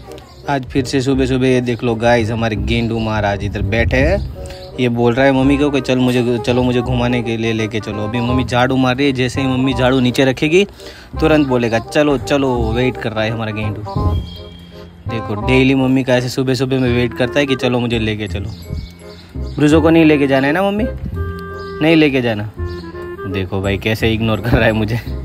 आज फिर से सुबह सुबह ये देख लो गाइस, हमारे गेंडू महाराज इधर बैठे हैं। ये बोल रहा है मम्मी को कि चलो मुझे घुमाने के लिए लेके चलो। अभी मम्मी झाड़ू मार रही है, जैसे ही मम्मी झाड़ू नीचे रखेगी तुरंत बोलेगा चलो चलो। वेट कर रहा है हमारा गेंडू। देखो डेली मम्मी का ऐसे सुबह सुबह में वेट करता है कि चलो मुझे लेके चलो। ब्रूजो को नहीं लेके जाना है ना मम्मी, नहीं लेके जाना। देखो भाई कैसे इग्नोर कर रहा है मुझे।